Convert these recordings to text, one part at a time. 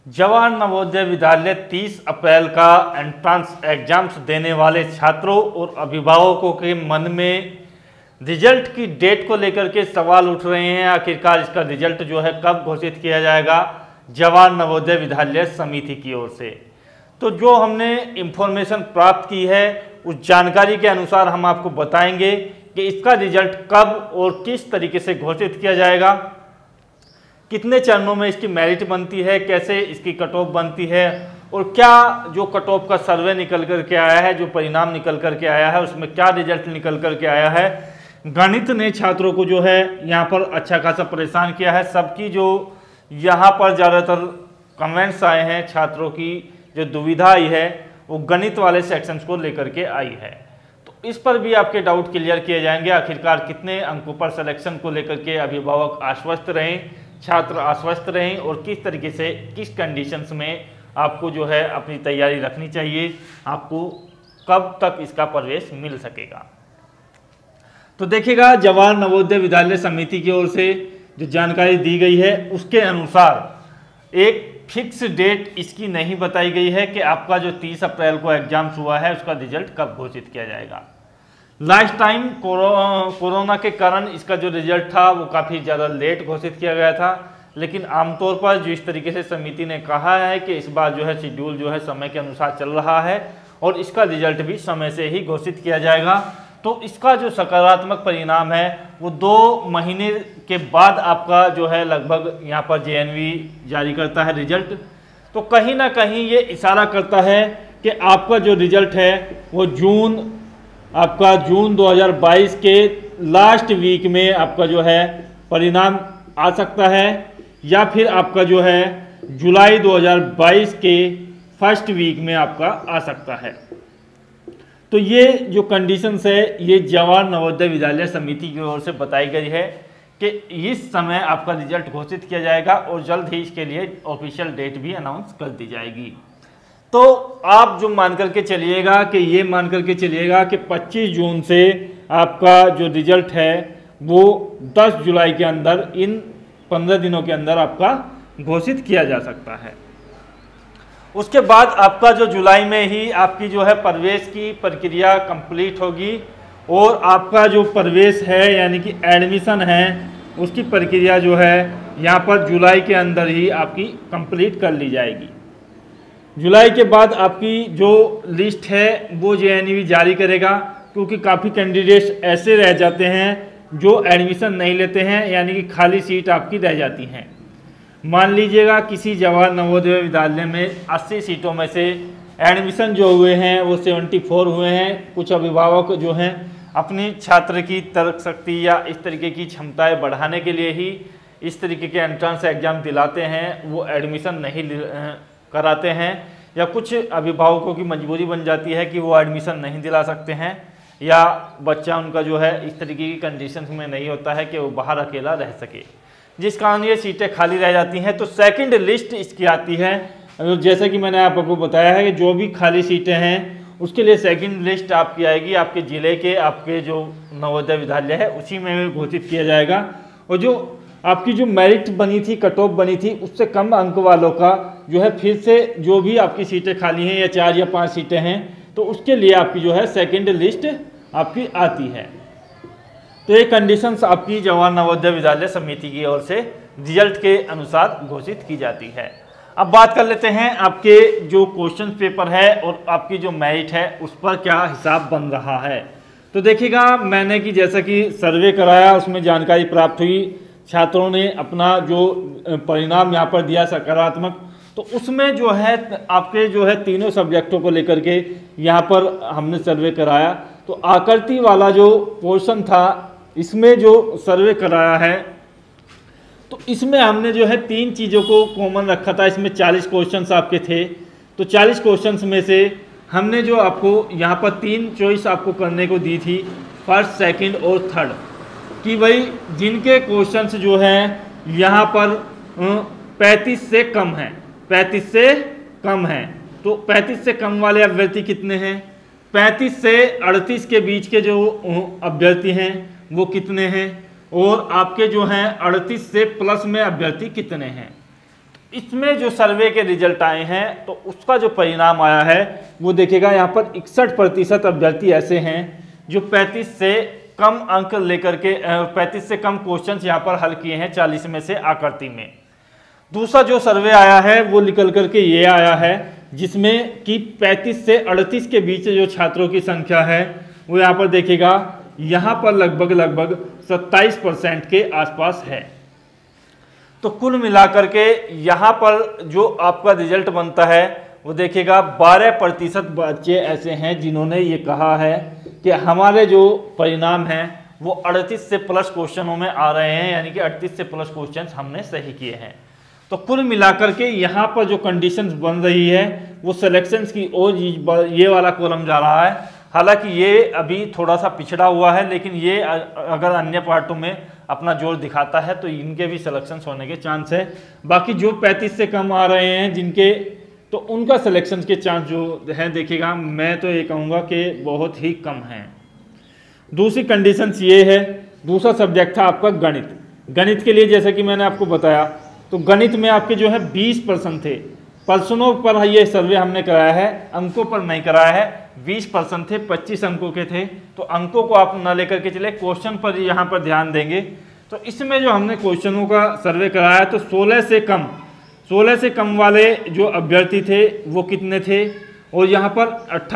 जवाहर नवोदय विद्यालय 30 अप्रैल का entrance exams देने वाले छात्रों और अभिभावकों के मन में रिजल्ट की डेट को लेकर के सवाल उठ रहे हैं। आखिरकार इसका रिजल्ट जो है कब घोषित किया जाएगा जवाहर नवोदय विद्यालय समिति की ओर से। तो जो हमने इंफॉर्मेशन प्राप्त की है उस जानकारी के अनुसार हम आपको बताएंगे कि इसका रिजल्ट कब और किस तरीके से घोषित किया जाएगा, कितने चरणों में इसकी मेरिट बनती है, कैसे इसकी कट ऑफ बनती है और क्या जो कट ऑफ का सर्वे निकल कर के आया है, जो परिणाम निकल कर के आया है उसमें क्या रिजल्ट निकल कर के आया है। गणित ने छात्रों को जो है यहाँ पर अच्छा खासा परेशान किया है। सबकी जो यहाँ पर ज़्यादातर कमेंट्स आए हैं, छात्रों की जो दुविधा आई है वो गणित वाले सेक्शंस को लेकर के आई है। तो इस पर भी आपके डाउट क्लियर किए जाएंगे। आखिरकार कितने अंकों पर सिलेक्शन को लेकर के अभिभावक आश्वस्त रहें, छात्र आश्वस्त रहें और किस तरीके से किस कंडीशंस में आपको जो है अपनी तैयारी रखनी चाहिए, आपको कब तक इसका प्रवेश मिल सकेगा। तो देखिएगा, जवाहर नवोदय विद्यालय समिति की ओर से जो जानकारी दी गई है उसके अनुसार एक फिक्स डेट इसकी नहीं बताई गई है कि आपका जो 30 अप्रैल को एग्जाम्स हुआ है उसका रिजल्ट कब घोषित किया जाएगा। लास्ट टाइम कोरोना के कारण इसका जो रिजल्ट था वो काफ़ी ज़्यादा लेट घोषित किया गया था, लेकिन आमतौर पर जो इस तरीके से समिति ने कहा है कि इस बार जो है शेड्यूल जो है समय के अनुसार चल रहा है और इसका रिजल्ट भी समय से ही घोषित किया जाएगा। तो इसका जो सकारात्मक परिणाम है वो 2 महीने के बाद आपका जो है लगभग यहाँ पर JNV जारी करता है रिजल्ट। तो कहीं ना कहीं ये इशारा करता है कि आपका जो रिजल्ट है वो जून 2022 के लास्ट वीक में आपका जो है परिणाम आ सकता है, या फिर आपका जो है जुलाई 2022 के फर्स्ट वीक में आपका आ सकता है। तो ये जो कंडीशंस है ये जवाहर नवोदय विद्यालय समिति की ओर से बताई गई है कि इस समय आपका रिजल्ट घोषित किया जाएगा और जल्द ही इसके लिए ऑफिशियल डेट भी अनाउंस कर दी जाएगी। तो आप जो मान करके चलिएगा कि ये मान करके चलिएगा कि 25 जून से आपका जो रिजल्ट है वो 10 जुलाई के अंदर, इन 15 दिनों के अंदर आपका घोषित किया जा सकता है। उसके बाद आपका जो जुलाई में ही आपकी जो है प्रवेश की प्रक्रिया कंप्लीट होगी और आपका जो प्रवेश है यानी कि एडमिशन है उसकी प्रक्रिया जो है यहाँ पर जुलाई के अंदर ही आपकी कंप्लीट कर ली जाएगी। जुलाई के बाद आपकी जो लिस्ट है वो JNV जारी करेगा, क्योंकि काफ़ी कैंडिडेट्स ऐसे रह जाते हैं जो एडमिशन नहीं लेते हैं, यानी कि खाली सीट आपकी रह जाती हैं। मान लीजिएगा किसी जवाहर नवोदय विद्यालय में 80 सीटों में से एडमिशन जो हुए हैं वो 74 हुए हैं। कुछ अभिभावक जो हैं अपनी छात्र की तर्क शक्ति या इस तरीके की क्षमताएं बढ़ाने के लिए ही इस तरीके के एंट्रेंस एग्जाम दिलाते हैं, वो एडमिशन नहीं कराते हैं, या कुछ अभिभावकों की मजबूरी बन जाती है कि वो एडमिशन नहीं दिला सकते हैं, या बच्चा उनका जो है इस तरीके की कंडीशन में नहीं होता है कि वो बाहर अकेला रह सके, जिस कारण ये सीटें खाली रह जाती हैं। तो सेकंड लिस्ट इसकी आती है, जैसा कि मैंने आपको बताया है कि जो भी खाली सीटें हैं उसके लिए सेकंड लिस्ट आपकी आएगी, आपके ज़िले के आपके जो नवोदय विद्यालय है उसी में घोषित किया जाएगा। और जो आपकी जो मेरिट बनी थी, कट ऑफ बनी थी, उससे कम अंक वालों का जो है फिर से जो भी आपकी सीटें खाली हैं या 4 या 5 सीटें हैं तो उसके लिए आपकी जो है सेकंड लिस्ट आपकी आती है। तो ये कंडीशंस आपकी जवाहर नवोदय विद्यालय समिति की ओर से रिजल्ट के अनुसार घोषित की जाती है। अब बात कर लेते हैं आपके जो क्वेश्चन पेपर है और आपकी जो मेरिट है उस पर क्या हिसाब बन रहा है। तो देखिएगा, मैंने कि जैसा कि सर्वे कराया उसमें जानकारी प्राप्त हुई, छात्रों ने अपना जो परिणाम यहाँ पर दिया सकारात्मक, तो उसमें जो है आपके जो है तीनों सब्जेक्टों को लेकर के यहाँ पर हमने सर्वे कराया। तो आकृति वाला जो पोर्शन था इसमें जो सर्वे कराया है तो इसमें हमने जो है 3 चीज़ों को कॉमन रखा था। इसमें 40 क्वेश्चंस आपके थे, तो 40 क्वेश्चंस में से हमने जो आपको यहाँ पर 3 चॉइस आपको करने को दी थी, फर्स्ट, सेकंड और थर्ड, कि भाई जिनके क्वेश्चंस जो हैं यहाँ पर 35 से कम हैं, 35 से कम हैं, तो 35 से कम वाले अभ्यर्थी कितने हैं, 35 से 38 के बीच के जो अभ्यर्थी हैं वो कितने हैं, और आपके जो हैं 38 से प्लस में अभ्यर्थी कितने हैं। इसमें जो सर्वे के रिजल्ट आए हैं तो उसका जो परिणाम आया है वो देखिएगा, यहाँ पर 61% अभ्यर्थी ऐसे हैं जो 35 से कम अंक लेकर के 35 से कम क्वेश्चंस यहाँ पर हल किए हैं 40 में से आकृति में। दूसरा जो सर्वे आया है वो निकल करके ये आया है जिसमें कि 35 से 38 के बीच जो छात्रों की संख्या है वो यहाँ पर देखिएगा, यहाँ पर लगभग 27% के आसपास है। तो कुल मिलाकर के यहाँ पर जो आपका रिजल्ट बनता है वो देखिएगा 12% बच्चे ऐसे हैं जिन्होंने ये कहा है कि हमारे जो परिणाम हैं वो 38 से प्लस क्वेश्चनों में आ रहे हैं, यानी कि 38 से प्लस क्वेश्चन हमने सही किए हैं। तो कुल मिलाकर के यहाँ पर जो कंडीशंस बन रही है वो सिलेक्शंस की ओर ये वाला कॉलम जा रहा है। हालांकि ये अभी थोड़ा सा पिछड़ा हुआ है, लेकिन ये अगर अन्य पार्टों में अपना जोर दिखाता है तो इनके भी सिलेक्शंस होने के चांस है। बाकी जो 35 से कम आ रहे हैं जिनके, तो उनका सिलेक्शन के चांस जो है देखिएगा, मैं तो ये कहूँगा कि बहुत ही कम हैं। दूसरी कंडीशंस ये है, दूसरा सब्जेक्ट था आपका गणित। गणित के लिए जैसा कि मैंने आपको बताया तो गणित में आपके जो है 20% थे। प्रश्नों पर ये सर्वे हमने कराया है, अंकों पर नहीं कराया है। 20% थे, 25 अंकों के थे, तो अंकों को आप ना लेकर के चले, क्वेश्चन पर यहाँ पर ध्यान देंगे। तो इसमें जो हमने क्वेश्चनों का सर्वे कराया तो 16 से कम वाले जो अभ्यर्थी थे वो कितने थे, और यहाँ पर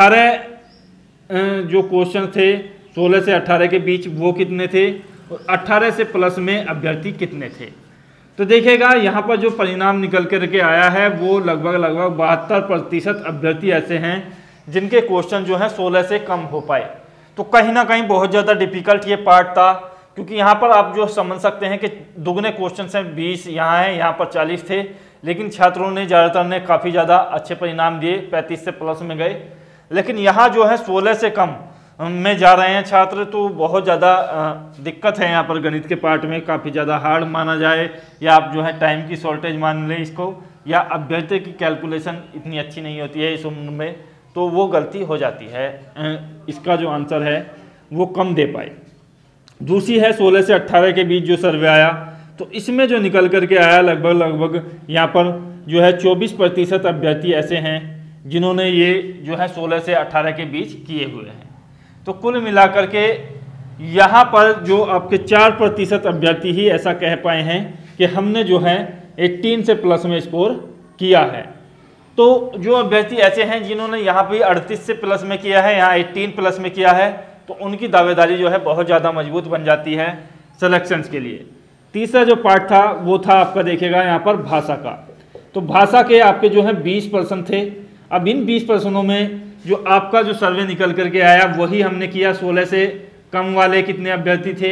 18 जो क्वेश्चन थे 16 से 18 के बीच वो कितने थे, और 18 से प्लस में अभ्यर्थी कितने थे। तो देखिएगा यहाँ पर जो परिणाम निकल कर के आया है वो लगभग 72% अभ्यर्थी ऐसे हैं जिनके क्वेश्चन जो है 16 से कम हो पाए। तो कहीं ना कहीं बहुत ज़्यादा डिफिकल्ट ये पार्ट था, क्योंकि यहाँ पर आप जो समझ सकते हैं कि दुगने क्वेश्चन हैं, 20 यहाँ है, यहाँ पर 40 थे, लेकिन छात्रों ने ज़्यादातर ने काफ़ी ज़्यादा अच्छे परिणाम दिए, 35 से प्लस में गए। लेकिन यहाँ जो है 16 से कम में जा रहे हैं छात्र, तो बहुत ज़्यादा दिक्कत है यहाँ पर। गणित के पार्ट में काफ़ी ज़्यादा हार्ड माना जाए, या आप जो है टाइम की शॉर्टेज मान लें इसको, या अभ्यर्थी की कैलकुलेशन इतनी अच्छी नहीं होती है इस उम्र में, तो वो गलती हो जाती है। इसका जो आंसर है वो कम दे पाए। दूसरी है 16 से 18 के बीच जो सर्वे आया, तो इसमें जो निकल करके आया लगभग यहाँ पर जो है 24% अभ्यर्थी ऐसे हैं जिन्होंने ये जो है 16 से 18 के बीच किए हुए हैं। तो कुल मिलाकर के यहाँ पर जो आपके 4% अभ्यर्थी ही ऐसा कह पाए हैं कि हमने जो है 18 से प्लस में स्कोर किया है। तो जो अभ्यर्थी ऐसे हैं जिन्होंने यहाँ भी 38 से प्लस में किया है, यहाँ 18 प्लस में किया है, तो उनकी दावेदारी जो है बहुत ज़्यादा मजबूत बन जाती है सिलेक्शंस के लिए। तीसरा जो पार्ट था वो था आपका देखिएगा यहाँ पर भाषा का। तो भाषा के आपके जो है 20% थे। अब इन 20% में जो आपका जो सर्वे निकल करके आया वही हमने किया। 16 से कम वाले कितने अभ्यर्थी थे,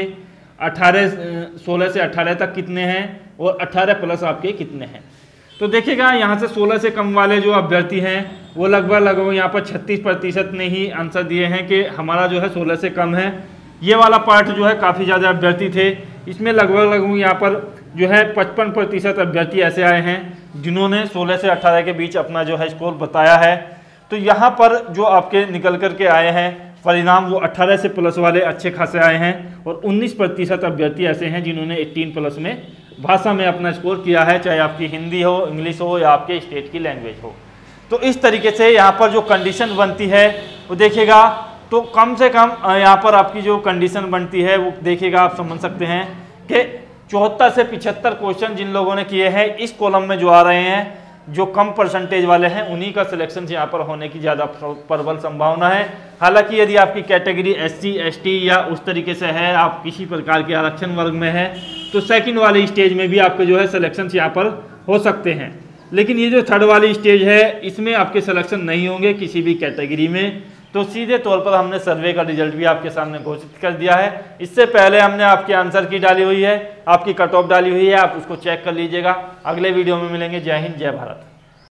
16 से 18 तक कितने हैं, और 18 प्लस आपके कितने हैं। तो देखिएगा यहाँ से 16 से कम वाले जो अभ्यर्थी हैं वो लगभग यहाँ पर 36% ने ही आंसर दिए हैं कि हमारा जो है 16 से कम है। ये वाला पार्ट जो है काफ़ी ज़्यादा अभ्यर्थी थे, इसमें लगभग यहाँ पर जो है 55% अभ्यर्थी ऐसे आए हैं जिन्होंने 16 से 18 के बीच अपना जो है स्कोर बताया है। तो यहाँ पर जो आपके निकल कर के आए हैं परिणाम वो 18 से प्लस वाले अच्छे खासे आए हैं, और 19% अभ्यर्थी ऐसे हैं जिन्होंने 18 प्लस में भाषा में अपना स्कोर किया है, चाहे आपकी हिंदी हो, इंग्लिश हो, या आपके स्टेट की लैंग्वेज हो। तो इस तरीके से यहाँ पर जो कंडीशन बनती है वो देखिएगा, तो कम से कम यहाँ पर आपकी जो कंडीशन बनती है वो देखिएगा, आप समझ सकते हैं कि 74 से 75 क्वेश्चन जिन लोगों ने किए हैं इस कॉलम में जो आ रहे हैं, जो कम परसेंटेज वाले हैं उन्हीं का सिलेक्शन यहाँ पर होने की ज़्यादा प्रबल संभावना है। हालांकि यदि आपकी कैटेगरी SC ST या उस तरीके से है, आप किसी प्रकार के आरक्षण वर्ग में है, तो सेकंड वाले स्टेज में भी आपके जो है सिलेक्शन यहाँ पर हो सकते हैं। लेकिन ये जो थर्ड वाली स्टेज है इसमें आपके सिलेक्शन नहीं होंगे किसी भी कैटेगरी में। तो सीधे तौर पर हमने सर्वे का रिजल्ट भी आपके सामने घोषित कर दिया है। इससे पहले हमने आपके आंसर की डाली हुई है, आपकी कट ऑफ डाली हुई है, आप उसको चेक कर लीजिएगा। अगले वीडियो में मिलेंगे। जय हिंद, जय भारत।